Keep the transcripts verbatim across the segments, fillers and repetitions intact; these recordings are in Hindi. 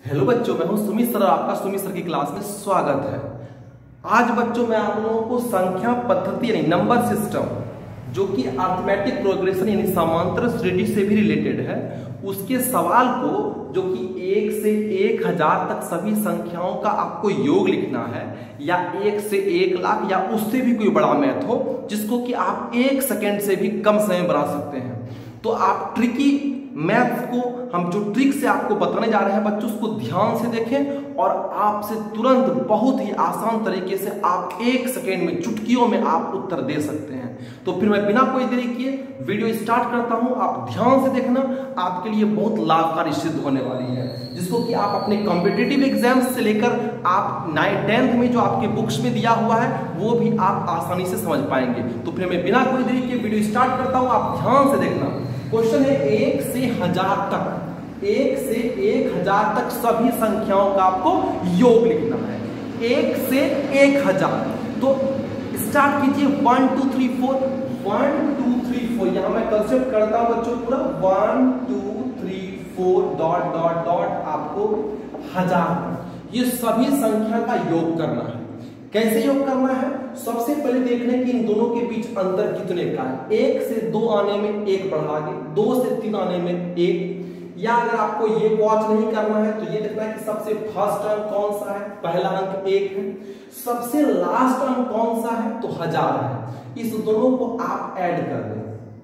हेलो बच्चों, मैं हूं सुमित सर। आपका सुमित सर की क्लास में स्वागत है। आज बच्चों मैं आप लोगों को संख्या पद्धति यानी नंबर सिस्टम जो कि अरिथमेटिक प्रोग्रेशन यानी समांतर श्रेणी से भी रिलेटेड है, उसके सवाल को जो कि एक से एक हजार तक सभी संख्याओं का आपको योग लिखना है, या एक से एक लाख या उससे भी कोई बड़ा मैथ हो जिसको कि आप एक सेकेंड से भी कम समय में बना सकते हैं, तो आप ट्रिकी मैथ को हम जो ट्रिक से आपको बताने जा रहे हैं बच्चों, उसको ध्यान से देखें और आपसे तुरंत बहुत ही आसान तरीके से आप एक सेकेंड में, चुटकियों में आप उत्तर दे सकते हैं। तो फिर मैं बिना कोई देरी किए वीडियो स्टार्ट करता हूं। आप ध्यान से देखना, आपके लिए बहुत लाभकारी सिद्ध होने वाली है, जिसको कि आप अपने कॉम्पिटिटिव एग्जाम्स से लेकर आप नाइन टेंथ में जो आपके बुक्स में दिया हुआ है वो भी आप आसानी से समझ पाएंगे। तो फिर मैं बिना कोई देरी के वीडियो स्टार्ट करता हूं। आप ध्यान से देखना। क्वेश्चन है एक से हजार तक, एक से एक हजार तक सभी संख्याओं का आपको योग लिखना है। एक से एक हजार, तो स्टार्ट कीजिए one two three four, one two three four. यहां मैं कंसेप्ट करता हूं बच्चों पूरा one two three four dot dot dot आपको हजार। ये सभी संख्या का योग करना है। कैसे योग करना है? सबसे पहले देखने की इन दोनों के बीच अंतर कितने का है। एक से दो आने में एक बढ़ा के, दो से तीन आने में एक, या अगर आपको ये वॉच नहीं करना है तो ये देखना है कि सबसे फर्स्ट अंक कौन सा है। पहला अंक एक है, सबसे लास्ट अंक कौन सा है तो हजार है। इस दोनों को आप ऐड कर दें।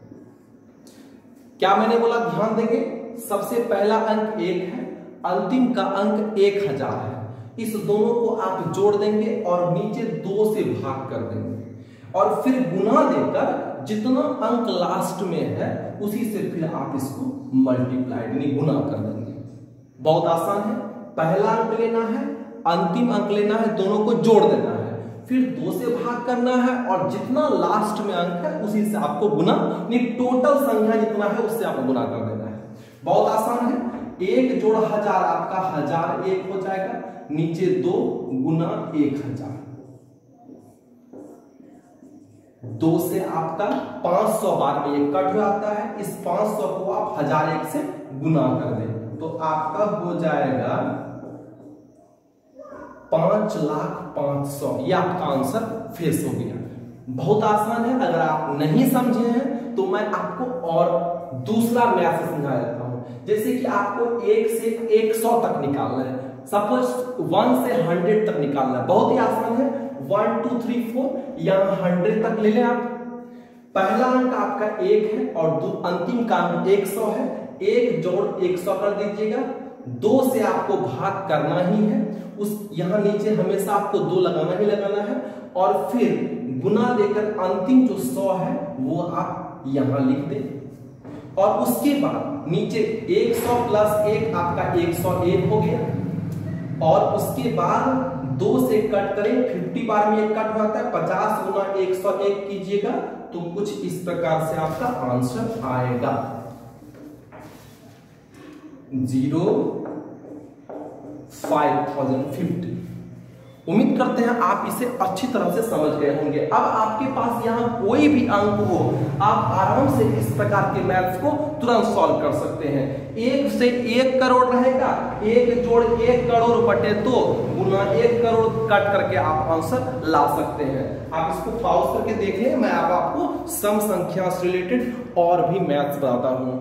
क्या मैंने बोला? ध्यान देंगे। सबसे पहला अंक एक है, अंतिम का अंक एक हजार है। इस दोनों को आप जोड़ देंगे और नीचे दो से भाग कर देंगे और फिर गुना देकर जितना अंक लास्ट में है उसी से फिर आप इसको मल्टीप्लाई यानी गुना कर देंगे। बहुत आसान है। पहला अंक लेना है, अंतिम अंक लेना है, दोनों को जोड़ देना है, फिर दो से भाग करना है और जितना लास्ट में अंक है उसी से आपको गुना, यानी टोटल संख्या जितना है उससे आपको गुना कर देना है। बहुत आसान है। एक जोड़ हजार आपका हजार एक हो जाएगा, नीचे दो गुना एक हजार, दो से आपका पांच सौ बार में एक कट जाता है। इस पांच सौ को आप हजार एक से गुना कर दें तो आपका हो जाएगा पांच लाख पांच सौ। ये आपका आंसर फेस हो गया। बहुत आसान है। अगर आप नहीं समझे हैं तो मैं आपको और दूसरा मैथ समझा देता हूं। जैसे कि आपको एक से एक सौ तक निकालना है, सपोज वन से हंड्रेड तक निकालना है। बहुत ही आसान है। वन टू थ्री फोर यहां हंड्रेड तक ले लें आप। पहला अंक आपका एक है और दो अंतिम का अंक एक सौ है। एक जोड़ एक सौ कर दीजिएगा, दो से आपको भाग करना ही है। उस यहां नीचे हमेशा आपको दो लगाना ही लगाना है और फिर गुना देकर अंतिम जो सौ है वो आप यहां लिख दें और उसके बाद नीचे एक सौ प्लस एक आपका एक सौ एक हो गया और उसके बाद दो से कट करें, पचास बार में एक कट होता है, पचास गुना एक सौ एक कीजिएगा तो कुछ इस प्रकार से आपका आंसर आएगा जीरो फाइव थाउजेंड फिफ्टी। उम्मीद करते हैं आप इसे अच्छी तरह से समझ गए होंगे। अब आपके पास यहाँ कोई भी अंक हो, आप आराम से इस प्रकार के मैथ्स को तुरंत सॉल्व कर सकते हैं। एक से एक करोड़ रहेगा, एक जोड़ एक करोड़ बटे दो गुना एक करोड़ कट करके आप आंसर ला सकते हैं। आप इसको पॉज करके देख लें। मैं अब आपको सम संख्या से रिलेटेड और भी मैथ्स बताता हूं।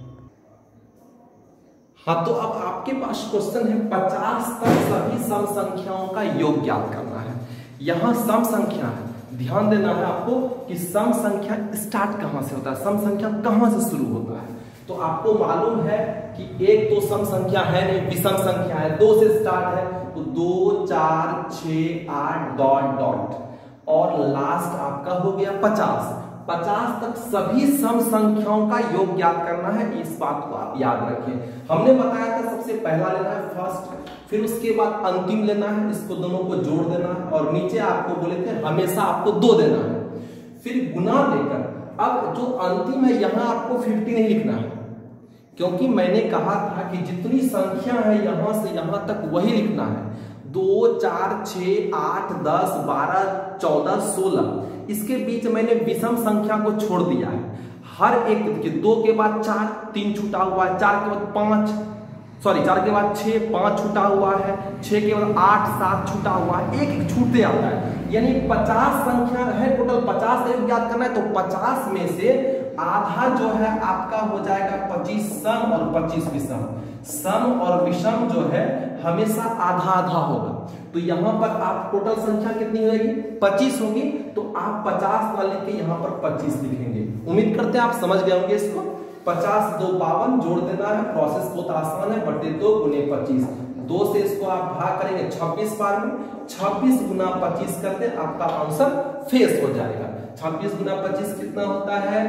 हाँ, तो अब आपके पास क्वेश्चन है पचास तक सभी सम संख्याओं का योग ज्ञात करना है। यहां सम संख्या है, ध्यान देना है आपको कि सम संख्या स्टार्ट कहां से होता है, सम संख्या कहां से शुरू होता है। तो आपको मालूम है कि एक तो सम संख्या है नहीं, विषम संख्या है, दो से स्टार्ट है तो दो चार छह आठ डॉट डॉट और लास्ट आपका हो गया पचास। पचास तक सभी सम संख्याओं का योग ज्ञात करना है। इस बात को आप याद रखें। हमने बताया था सबसे पहला लेना है फर्स्ट, फिर उसके बाद अंतिम लेना है, इसको दोनों को जोड़ देना है और नीचे आपको बोले थे हमेशा आपको दो देना है, फिर गुना देकर। अब जो अंतिम है यहां आपको पचास नहीं लिखना है, क्योंकि मैंने कहा था कि जितनी संख्या है यहां से यहां तक वही लिखना है। दो चार छह आठ दस बारह चौदह सोलह, इसके बीच मैंने विषम संख्या को छोड़ दिया है। हर एक देखिए, दो के बाद चार, तीन छूटा हुआ है, चार के बाद पांच, सॉरी चार के बाद छः, पाँच छूटा हुआ है, छः के बाद आठ, सात छूटा हुआ है, एक एक छूटते आता है। यानी पचास संख्या है, टोटल पचास का योग याद करना है, तो पचास में से आधा जो है आपका हो जाएगा पच्चीस सम और पच्चीस विषम। सम और विषम जो है हमेशा आधा आधा होगा, तो यहाँ पर आप टोटल संख्या कितनी होगी, पच्चीस होगी, तो आप पचास वाले के यहाँ पर पच्चीस लिखेंगे। उम्मीद करते हैं आप समझ गए होंगे इसको। पचास दो बावन, जोड़ देना है, प्रोसेस बहुत आसान है, बटे दो गुने पच्चीस, दो से इसको आप भाग करेंगे छब्बीस बार में, छब्बीस गुना पच्चीस करते आपका आंसर फेस हो जाएगा। छब्बीस गुना पच्चीस कितना होता है,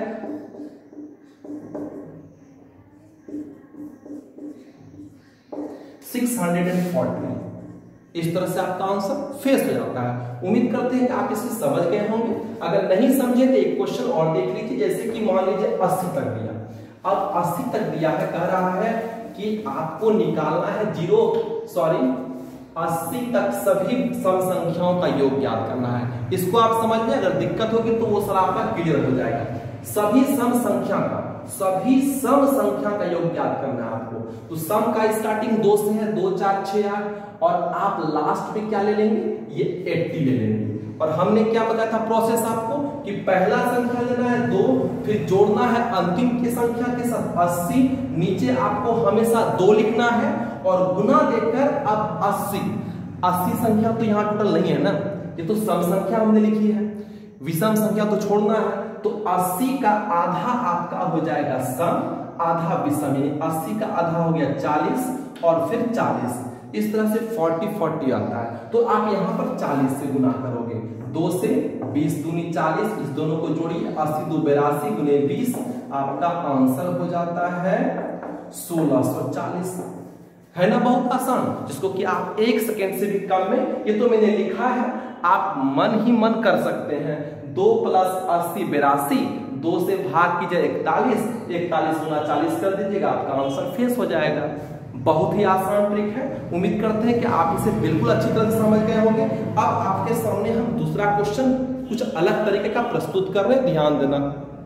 सिक्स हंड्रेड एंड फोर्टी। इस तरह से आपका आंसर फेस हो जाता है। उम्मीद करते हैं कि आप इसे समझ गए होंगे। अगर नहीं समझे तो एक क्वेश्चन और देख लीजिए, जैसे कि मान लीजिए अस्सी तक दिया, अब अस्सी तक दिया है, कह रहा है कि आपको निकालना है जीरो सॉरी अस्सी तक सभी सम संख्याओं का योग ज्ञात करना है। इसको आप समझ लें, अगर दिक्कत होगी तो वो सारा आपका क्लियर हो जाएगा। सभी सम संख्या का सभी सम संख्या का योग ज्ञात करना है आपको। तो सम का स्टार्टिंग दो से है, दो चार छह आठ, और आप लास्ट में क्या ले लेंगे, ये अस्सी ले लेंगे। और हमने क्या बताया था प्रोसेस आपको कि पहला संख्या लेना है दो, फिर जोड़ना है अंतिम की संख्या के साथ अस्सी, नीचे आपको हमेशा दो लिखना है और गुना देकर अब अस्सी। अस्सी संख्या तो यहाँ टोटल नहीं है ना, ये तो सम संख्या हमने लिखी है, विषम संख्या तो छोड़ना है। तो अस्सी का आधा आपका हो जाएगा सम, आधा विषम, यानी अस्सी का आधा हो गया चालीस और फिर चालीस। इस तरह से चालीस चालीस आता है, तो आप यहाँ पर चालीस से गुना करोगे, दो से बीस दूनी चालीस, इस दोनों को जोड़िए, अस्सी दो बेरासी गुने बीस, आपका आंसर हो जाता है सोलह सौ चालीस। है ना बहुत आसान, जिसको कि आप एक सेकेंड से भी कम में, ये तो मैंने लिखा है, आप मन ही मन कर सकते हैं। दो प्लस अस्सी बेरासी, दो से भाग कीजिए इकतालीस, इकतालीस गुना चालीस कर दीजिएगा, आपका आंसर फेस हो जाएगा। बहुत ही आसान ट्रिक है। उम्मीद करते हैं कि आप इसे बिल्कुल अच्छी तरह से समझ गए होंगे। अब आपके सामने हम दूसरा क्वेश्चन कुछ अलग तरीके का प्रस्तुत कर रहे हैं, ध्यान देना।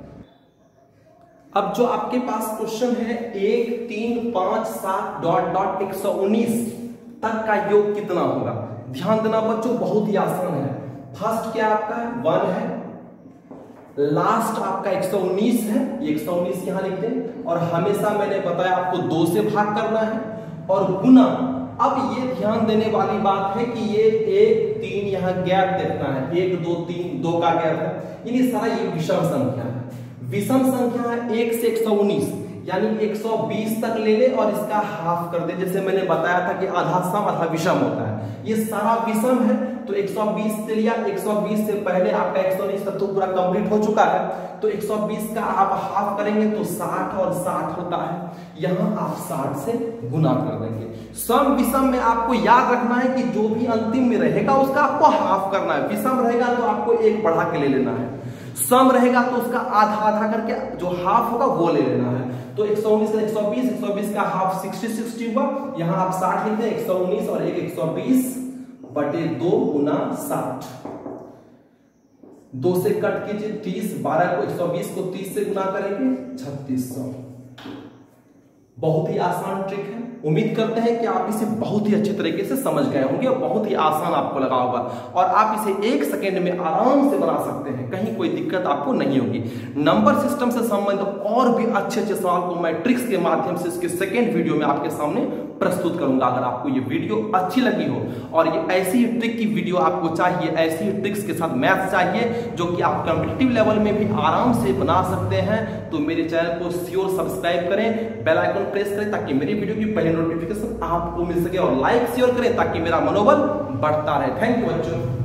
अब जो आपके पास क्वेश्चन है एक तीन पांच सात डॉट डॉट एक सौ उन्नीस तक का योग कितना होगा, ध्यान देना बच्चों, बहुत ही आसान है। फर्स्ट क्या आपका है, वन है, लास्ट आपका एक सौ उन्नीस है, ये एक सौ उन्नीस यहां लिख दें, और हमेशा मैंने बताया आपको दो से भाग करना है और गुना। अब ये ध्यान देने वाली बात है कि ये एक तीन यहाँ गैप देखना है, एक दो तीन, दो का गैप है, यानी सारा ये विषम संख्या है। विषम संख्या है एक से एक सौ उन्नीस, यानी एक सौ बीस तक ले ले और इसका हाफ कर दे, जैसे मैंने बताया था कि आधा सम आधा विषम होता है, ये सारा विषम है। तो एक सौ बीस से लिया, एक सौ बीस से पहले आपका एक सौ उन्नीस तक तो पूरा कंप्लीट हो चुका है, तो एक सौ बीस का आप हाफ करेंगे तो साठ और साठ होता है, यहां आप साठ से गुना कर देंगे। सम विषम में आपको याद रखना है कि जो भी अंतिम में रहेगा उसका आपको हाफ करना है। विषम रहेगा तो आपको एक बढ़ा के ले लेना है, सम रहेगा तो उसका आधा आधा करके जो हाफ होगा वो ले लेना है। तो एक सौ उन्नीस का एक सौ बीस, एक सौ बीस का हाफ साठ साठ हुआ, यहां आप साठ लिखते हैं, एक सौ उन्नीस और एक एक सौ बीस बटे दो गुना साठ, दो से कट कीजिए तीस, बारह को एक सौ बीस को तीस से गुना करेंगे छत्तीस सौ। बहुत ही आसान ट्रिक है। उम्मीद करते हैं कि आप इसे बहुत ही अच्छे तरीके से समझ गए होंगे और बहुत ही आसान आपको लगा होगा, और आप इसे एक सेकेंड में आराम से बना सकते हैं, कहीं कोई दिक्कत आपको नहीं होगी। नंबर सिस्टम से संबंधित और भी अच्छे अच्छे सवाल को मैं ट्रिक्स के माध्यम से इसके सेकेंड वीडियो में आपके सामने प्रस्तुत करूंगा। अगर आपको ये वीडियो अच्छी लगी हो और ये ऐसी ही ट्रिक की वीडियो आपको चाहिए, ऐसी ही ट्रिक्स के साथ मैथ चाहिए जो कि आप कॉम्पिटिटिव लेवल में भी आराम से बना सकते हैं, तो मेरे चैनल को श्योर सब्सक्राइब करें, बेल आइकन प्रेस करें ताकि मेरी वीडियो की पहले नोटिफिकेशन आपको मिल सके, और लाइक शेयर करें ताकि मेरा मनोबल बढ़ता रहे। थैंक यू बच्चों।